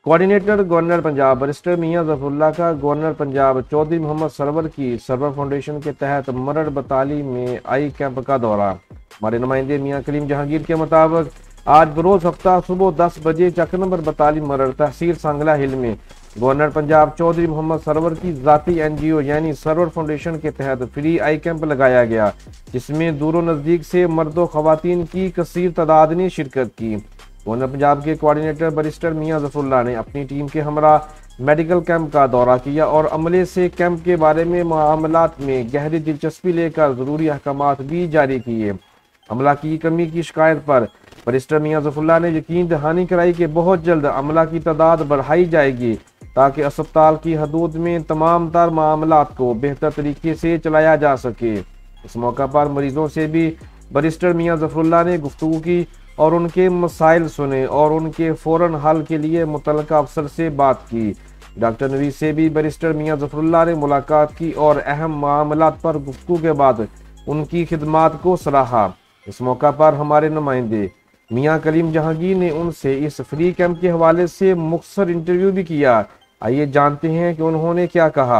Coordinator governor Punjab barrister Mian Zafarullah का governor Punjab Chaudhry Mohammad Sarwar की Sarwar foundation के तहत मरड़ बताली में आई कैंप का दौरा। हमारे नुमाइंदे मियां कलीम जहांगीर के मुताबिक आज बरोज़ हफ्ता सुबह 10 बजे चक नंबर बताली मरड़ तहसील सांगला हिल में गवर्नर पंजाब चौधरी मोहम्मद सरवर की ज़ाती NGO यानी सरवर फाउंडेशन के तहत फ्री आई कैंप लगाया गया, जिसमें दूर नज़दीक से मर्दों ख़वातीन की कसीर तादाद ने शिरकत की। गवर्नर पंजाब के कोऑर्डिनेटर बैरिस्टर मियां ज़फ़रुल्लाह ने अपनी टीम के हमरा मेडिकल कैंप का दौरा किया और अमले से कैंप के बारे में मामलात में गहरी दिलचस्पी लेकर ज़रूरी अहकामात भी जारी किए। अमला की कमी की शिकायत पर बैरिस्टर मियां ज़फ़रुल्लाह ने यकीन दहानी कराई कि बहुत जल्द अमला की तादाद बढ़ाई जाएगी ताकि अस्पताल की हदूद में तमाम तर मामलात को बेहतर तरीके से चलाया जा सके। इस मौका पर मरीजों से भी बैरिस्टर मियां ज़फ़रुल्लाह ने गुफ्तगू की और उनके मसाइल सुने और उनके फौरन हल के लिए मुतल्लिका अफसर से बात की। डॉक्टर नवीस से भी बैरिस्टर मियां ज़फ़रुल्लाह ने मुलाकात की और अहम मामलात पर गुफ्तगू के बाद उनकी खिदमात को सराहा। इस मौका पर हमारे नुमाइंदे मियां कलीम जहांगीर ने उनसे इस फ्री कैंप के हवाले से मुख्तसर इंटरव्यू भी किया। आइए जानते हैं कि उन्होंने क्या कहा।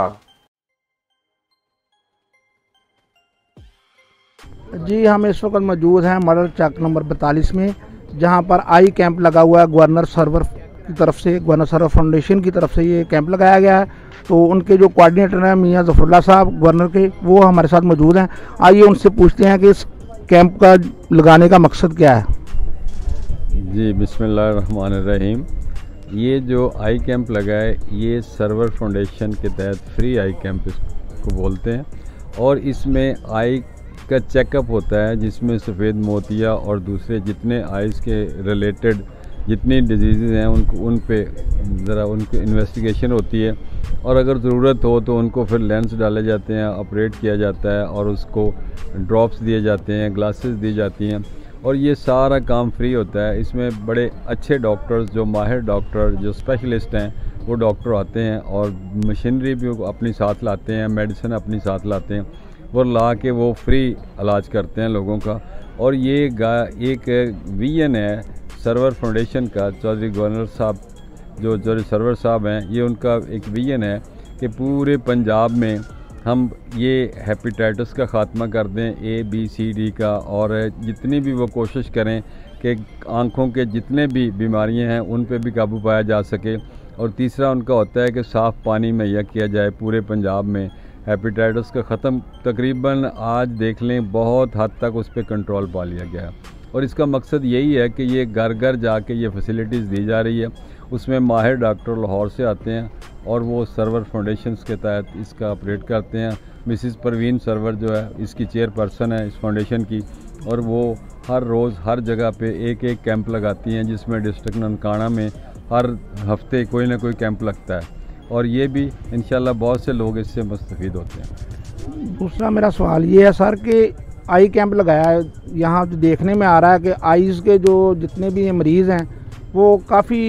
जी, हम इस वक्त मौजूद हैं मरड़ चक नंबर 42 में, जहां पर आई कैंप लगा हुआ है गवर्नर सरवर की तरफ से, गवर्नर सरवर फाउंडेशन की तरफ से ये कैंप लगाया गया है। तो उनके जो कोऑर्डिनेटर हैं मियां ज़फ़रुल्लाह साहब गवर्नर के, वो हमारे साथ मौजूद हैं। आइए उनसे पूछते हैं कि इस कैंप का लगाने का मकसद क्या है। जी, बिस्मिल्लाहिर्रहमानिर्रहीम। ये जो आई कैंप लगा है ये सरवर फाउंडेशन के तहत फ्री आई कैंप इसको बोलते हैं और इसमें आई का चेकअप होता है, जिसमें सफ़ेद मोतिया और दूसरे जितने आइज़ के रिलेटेड जितनी डिजीज़ हैं उन पे ज़रा उनकी इन्वेस्टिगेशन होती है और अगर ज़रूरत हो तो उनको फिर लेंस डाले जाते हैं, ऑपरेट किया जाता है और उसको ड्रॉप्स दिए जाते हैं, ग्लासेस दी जाती हैं और ये सारा काम फ्री होता है। इसमें बड़े अच्छे डॉक्टर्स, जो माहिर डॉक्टर, जो स्पेशलिस्ट हैं, वो डॉक्टर आते हैं और मशीनरी भी अपनी साथ लाते हैं, मेडिसिन अपनी साथ लाते हैं वो ला के वो फ्री इलाज करते हैं लोगों का। और ये एक विजन है सरवर फाउंडेशन का। चौधरी गवर्नर साहब जो सरवर साहब हैं, ये उनका एक विजन है कि पूरे पंजाब में हम ये हेपेटाइटिस का ख़ात्मा कर दें, ABCD का, और जितनी भी वो कोशिश करें कि आँखों के जितने भी बीमारियां हैं उन पे भी काबू पाया जा सके। और तीसरा उनका होता है कि साफ़ पानी मुहैया किया जाए पूरे पंजाब में। हेपेटाइटिस का ख़त्म तकरीबन आज देख लें बहुत हद तक उस पर कंट्रोल पा लिया गया और इसका मकसद यही है कि ये घर घर जाके ये फैसिलिटीज़ दी जा रही है। उसमें माहिर डॉक्टर लाहौर से आते हैं और वो सरवर फाउंडेशन के तहत इसका ऑपरेट करते हैं। मिसिस परवीन सरवर जो है इसकी चेयरपर्सन है इस फाउंडेशन की और वो हर रोज़ हर जगह पे एक एक कैंप लगाती हैं, जिसमें डिस्ट्रिक्ट ननकाना में हर हफ्ते कोई ना कोई कैंप लगता है और ये भी इंशाल्लाह बहुत से लोग इससे मुस्तफ़ीद होते हैं। दूसरा मेरा सवाल ये है सर कि आई कैंप लगाया है, यहाँ जो देखने में आ रहा है कि आइज़ के जो जितने भी मरीज़ हैं वो काफ़ी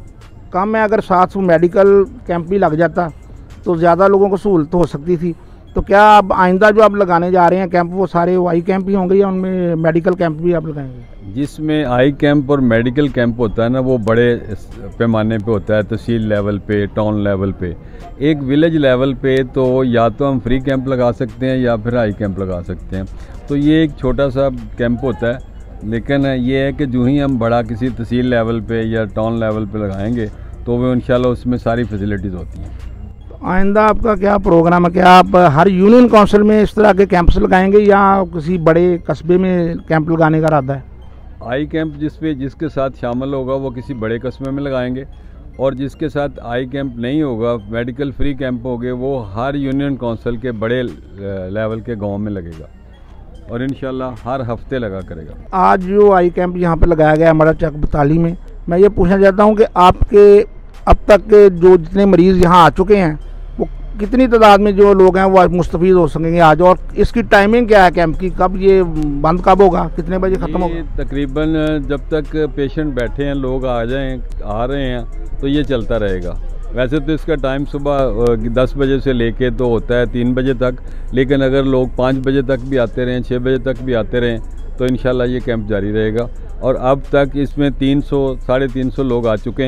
कम है। अगर साथ में मेडिकल कैंप भी लग जाता तो ज़्यादा लोगों को सहूलत हो सकती थी। तो क्या अब आइंदा जो आप लगाने जा रहे हैं कैंप वो सारे आई कैंप ही होंगे या उनमें मेडिकल कैंप भी आप लगाएंगे? जिसमें आई कैंप और मेडिकल कैंप होता है ना, वो बड़े पैमाने पे होता है, तहसील लेवल पे, टाउन लेवल पे। एक विलेज लेवल पे तो या तो हम फ्री कैंप लगा सकते हैं या फिर आई कैंप लगा सकते हैं। तो ये एक छोटा सा कैंप होता है, लेकिन ये है कि जो ही हम बड़ा किसी तहसील लेवल पे या टाउन लेवल पे लगाएंगे तो वो इंशाल्लाह उसमें सारी फैसिलिटीज़ होती हैं। आइंदा आपका क्या प्रोग्राम है? क्या आप हर यूनियन काउंसिल में इस तरह के कैंप्स लगाएंगे या किसी बड़े कस्बे में कैंप लगाने का इरादा है? आई कैंप जिसके साथ शामिल होगा वो किसी बड़े कस्बे में लगाएंगे और जिसके साथ आई कैंप नहीं होगा, मेडिकल फ्री कैंप होंगे, वो हर यूनियन काउंसिल के बड़े लेवल के गाँव में लगेगा और इंशाल्लाह हर हफ्ते लगा करेगा। आज जो आई कैंप यहाँ पे लगाया गया है मरड़ चक बताली में, मैं ये पूछना चाहता हूँ कि आपके अब तक के जो जितने मरीज़ यहाँ आ चुके हैं वो कितनी तादाद में जो लोग हैं वो मुस्तफ़ीद हो सकेंगे आज, और इसकी टाइमिंग क्या है कैंप की? कब ये बंद कब होगा, कितने बजे ख़त्म होगा? तकरीबन जब तक पेशेंट बैठे हैं, लोग आ रहे हैं तो ये चलता रहेगा। वैसे तो इसका टाइम सुबह 10 बजे से लेके तो होता है 3 बजे तक, लेकिन अगर लोग 5 बजे तक भी आते रहें, 6 बजे तक भी आते रहें तो इंशाल्लाह ये कैंप जारी रहेगा। और अब तक इसमें 300 साढ़े 300 लोग आ चुके हैं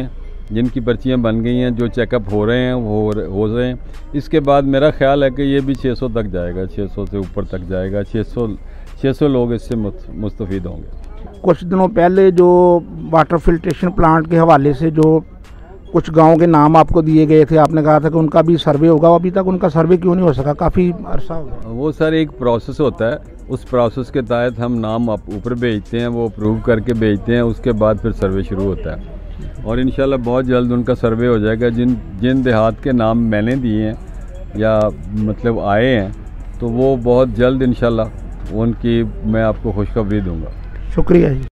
जिनकी पर्चियां बन गई हैं, जो चेकअप हो रहे हैं वो हो रहे हैं। इसके बाद मेरा ख्याल है कि ये भी 600 तक जाएगा, 600 से ऊपर तक जाएगा। 600 लोग इससे मुस्तफ़ीद होंगे। कुछ दिनों पहले जो वाटर फिल्ट्रेशन प्लांट के हवाले से जो कुछ गांव के नाम आपको दिए गए थे, आपने कहा था कि उनका भी सर्वे होगा, अभी तक उनका सर्वे क्यों नहीं हो सका? काफ़ी अरसा हो गया। वो सर एक प्रोसेस होता है, उस प्रोसेस के तहत हम नाम ऊपर भेजते हैं, वो अप्रूव करके भेजते हैं, उसके बाद फिर सर्वे शुरू होता है और इंशाल्लाह बहुत जल्द उनका सर्वे हो जाएगा। जिन देहात के नाम मैंने दिए हैं या मतलब आए हैं, तो वो बहुत जल्द इंशाल्लाह उनकी मैं आपको खुशखबरी दूंगा। शुक्रिया जी।